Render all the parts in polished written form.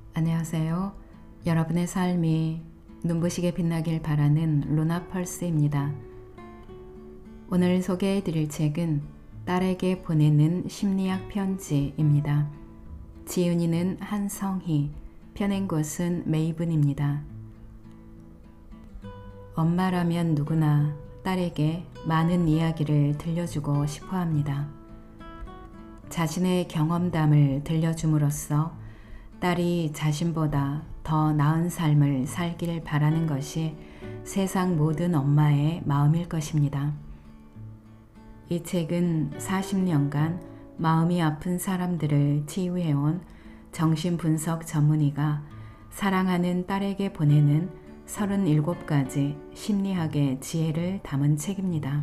안녕하세요. 여러분의 삶이 눈부시게 빛나길 바라는 루나펄스입니다. 오늘 소개해 드릴 책은 딸에게 보내는 심리학 편지입니다. 지은이는 한성희, 펴낸 곳은 메이븐입니다. 엄마라면 누구나 딸에게 많은 이야기를 들려주고 싶어 합니다. 자신의 경험담을 들려줌으로써 딸이 자신보다 더 나은 삶을 살길 바라는 것이 세상 모든 엄마의 마음일 것입니다. 이 책은 40년간 마음이 아픈 사람들을 치유해온 정신분석 전문의가 사랑하는 딸에게 보내는 37가지 심리학의 지혜를 담은 책입니다.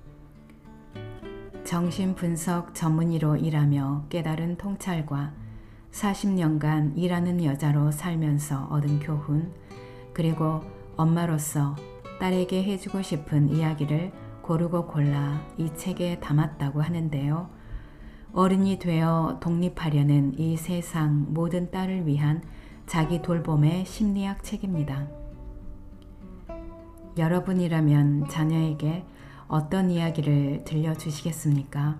정신분석 전문의로 일하며 깨달은 통찰과 40년간 일하는 여자로 살면서 얻은 교훈, 그리고 엄마로서 딸에게 해주고 싶은 이야기를 고르고 골라 이 책에 담았다고 하는데요. 어른이 되어 독립하려는 이 세상 모든 딸을 위한 자기 돌봄의 심리학 책입니다. 여러분이라면 자녀에게 어떤 이야기를 들려주시겠습니까?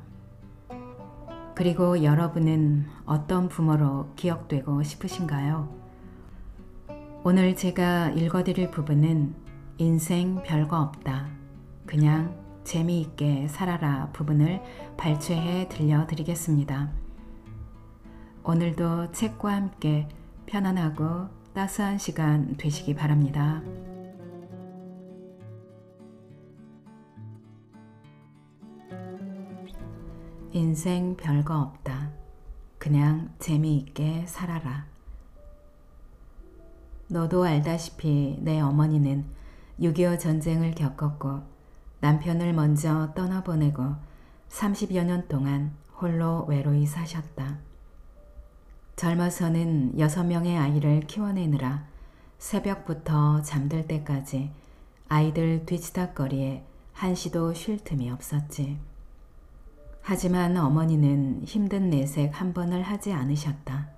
그리고 여러분은 어떤 부모로 기억되고 싶으신가요? 오늘 제가 읽어드릴 부분은 인생 별거 없다. 그냥 재미있게 살아라 부분을 발췌해 들려드리겠습니다. 오늘도 책과 함께 편안하고 따스한 시간 되시기 바랍니다. 인생 별거 없다. 그냥 재미있게 살아라. 너도 알다시피 내 어머니는 6.25 전쟁을 겪었고 남편을 먼저 떠나보내고 30여 년 동안 홀로 외로이 사셨다. 젊어서는 6명의 아이를 키워내느라 새벽부터 잠들 때까지 아이들 뒤치다거리에 한시도 쉴 틈이 없었지. 하지만 어머니는 힘든 내색 한 번을 하지 않으셨다.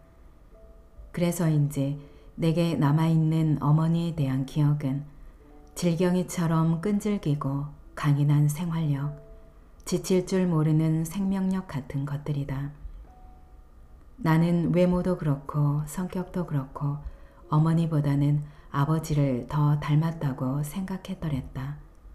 그래서인지 내게 남아있는 어머니에 대한 기억은 질경이처럼 끈질기고 강인한 생활력, 지칠 줄 모르는 생명력 같은 것들이다. 나는 외모도 그렇고 성격도 그렇고 어머니보다는 아버지를 더 닮았다고 생각했더랬다.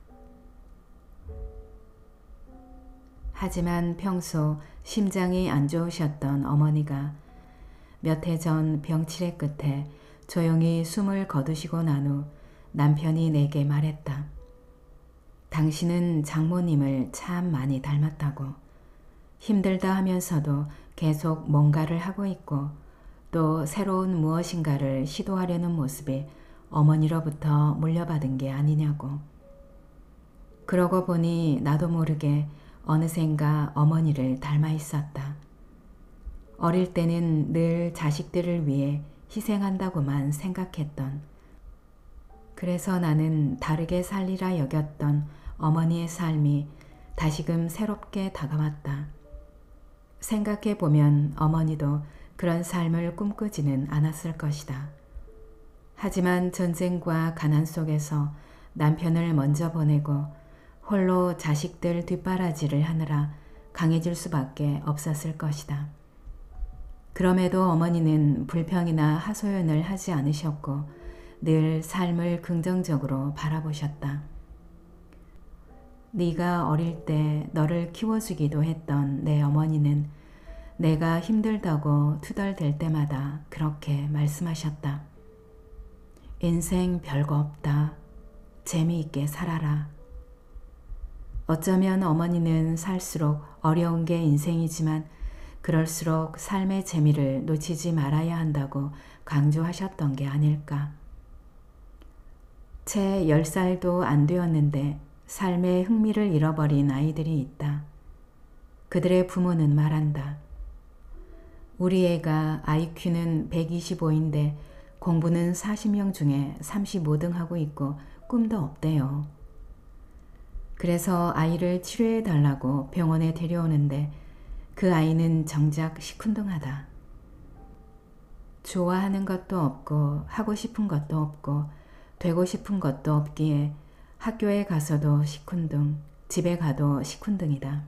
하지만 평소 심장이 안 좋으셨던 어머니가 몇 해 전 병치레 끝에 조용히 숨을 거두시고 난 후 남편이 내게 말했다. 당신은 장모님을 참 많이 닮았다고. 힘들다 하면서도 계속 뭔가를 하고 있고 또 새로운 무엇인가를 시도하려는 모습이 어머니로부터 물려받은 게 아니냐고. 그러고 보니 나도 모르게 어느샌가 어머니를 닮아 있었다. 어릴 때는 늘 자식들을 위해 희생한다고만 생각했던, 그래서 나는 다르게 살리라 여겼던 어머니의 삶이 다시금 새롭게 다가왔다. 생각해보면 어머니도 그런 삶을 꿈꾸지는 않았을 것이다. 하지만 전쟁과 가난 속에서 남편을 먼저 보내고 홀로 자식들 뒷바라지를 하느라 강해질 수밖에 없었을 것이다. 그럼에도 어머니는 불평이나 하소연을 하지 않으셨고 늘 삶을 긍정적으로 바라보셨다. 네가 어릴 때 너를 키워주기도 했던 내 어머니는 내가 힘들다고 투덜댈 때마다 그렇게 말씀하셨다. 인생 별거 없다. 재미있게 살아라. 어쩌면 어머니는 살수록 어려운 게 인생이지만 그럴수록 삶의 재미를 놓치지 말아야 한다고 강조하셨던 게 아닐까. 채 10살도 안 되었는데 삶의 흥미를 잃어버린 아이들이 있다. 그들의 부모는 말한다. 우리 애가 IQ는 125인데 공부는 40명 중에 35등 하고 있고 꿈도 없대요. 그래서 아이를 치료해 달라고 병원에 데려오는데 그 아이는 정작 시큰둥하다. 좋아하는 것도 없고 하고 싶은 것도 없고 되고 싶은 것도 없기에 학교에 가서도 시큰둥, 집에 가도 시큰둥이다.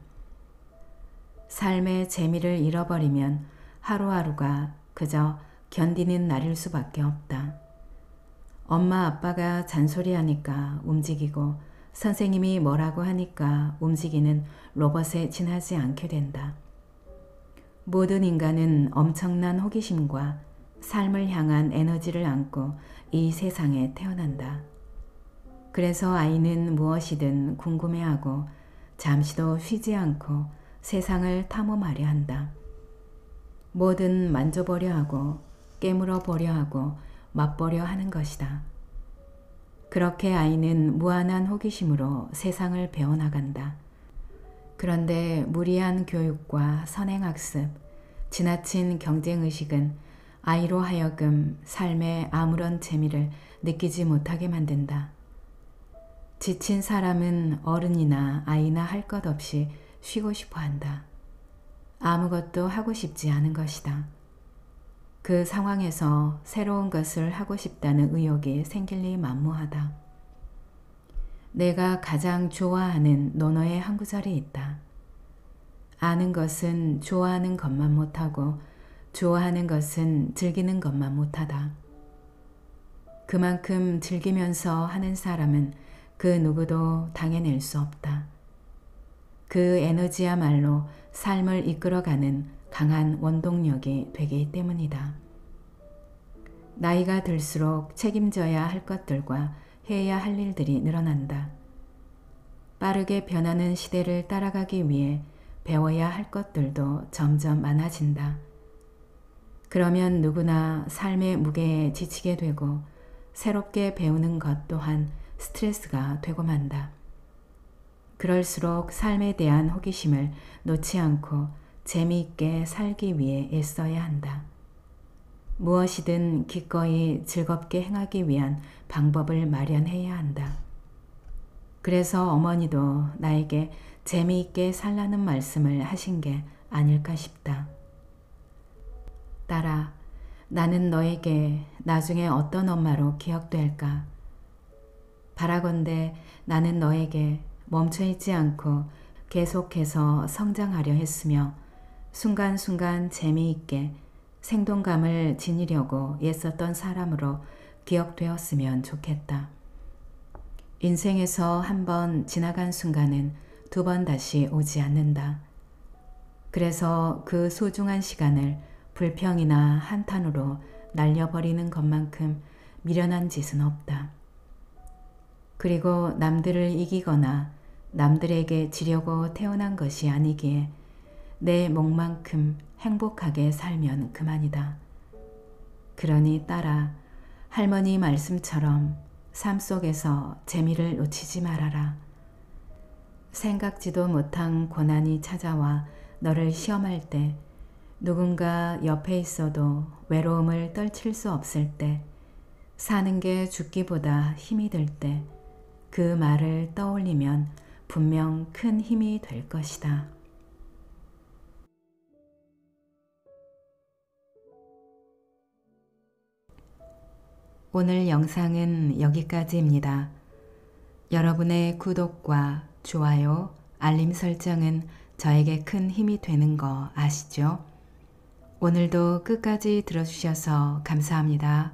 삶의 재미를 잃어버리면 하루하루가 그저 견디는 날일 수밖에 없다. 엄마 아빠가 잔소리하니까 움직이고 선생님이 뭐라고 하니까 움직이는 로봇에 지나지 않게 된다. 모든 인간은 엄청난 호기심과 삶을 향한 에너지를 안고 이 세상에 태어난다. 그래서 아이는 무엇이든 궁금해하고 잠시도 쉬지 않고 세상을 탐험하려 한다. 뭐든 만져보려 하고 깨물어 보려 하고 맛보려 하는 것이다. 그렇게 아이는 무한한 호기심으로 세상을 배워나간다. 그런데 무리한 교육과 선행학습, 지나친 경쟁의식은 아이로 하여금 삶에 아무런 재미를 느끼지 못하게 만든다. 지친 사람은 어른이나 아이나 할 것 없이 쉬고 싶어 한다. 아무것도 하고 싶지 않은 것이다. 그 상황에서 새로운 것을 하고 싶다는 의욕이 생길 리 만무하다. 내가 가장 좋아하는 논어의 한 구절이 있다. 아는 것은 좋아하는 것만 못하고 좋아하는 것은 즐기는 것만 못하다. 그만큼 즐기면서 하는 사람은 그 누구도 당해낼 수 없다. 그 에너지야말로 삶을 이끌어가는 강한 원동력이 되기 때문이다. 나이가 들수록 책임져야 할 것들과 해야 할 일들이 늘어난다. 빠르게 변하는 시대를 따라가기 위해 배워야 할 것들도 점점 많아진다. 그러면 누구나 삶의 무게에 지치게 되고 새롭게 배우는 것 또한 스트레스가 되고 만다. 그럴수록 삶에 대한 호기심을 놓지 않고 재미있게 살기 위해 애써야 한다. 무엇이든 기꺼이 즐겁게 행하기 위한 방법을 마련해야 한다. 그래서 어머니도 나에게 재미있게 살라는 말씀을 하신 게 아닐까 싶다. 딸아, 나는 너에게 나중에 어떤 엄마로 기억될까? 바라건대 나는 너에게 멈춰있지 않고 계속해서 성장하려 했으며 순간순간 재미있게 생동감을 지니려고 애썼던 사람으로 기억되었으면 좋겠다. 인생에서 한 번 지나간 순간은 두 번 다시 오지 않는다. 그래서 그 소중한 시간을 불평이나 한탄으로 날려버리는 것만큼 미련한 짓은 없다. 그리고 남들을 이기거나 남들에게 지려고 태어난 것이 아니기에 내 몫만큼 행복하게 살면 그만이다. 그러니 딸아, 할머니 말씀처럼 삶 속에서 재미를 놓치지 말아라. 생각지도 못한 고난이 찾아와 너를 시험할 때, 누군가 옆에 있어도 외로움을 떨칠 수 없을 때, 사는 게 죽기보다 힘이 들 때, 그 말을 떠올리면 분명 큰 힘이 될 것이다. 오늘 영상은 여기까지입니다. 여러분의 구독과 좋아요, 알림 설정은 저에게 큰 힘이 되는 거 아시죠? 오늘도 끝까지 들어주셔서 감사합니다.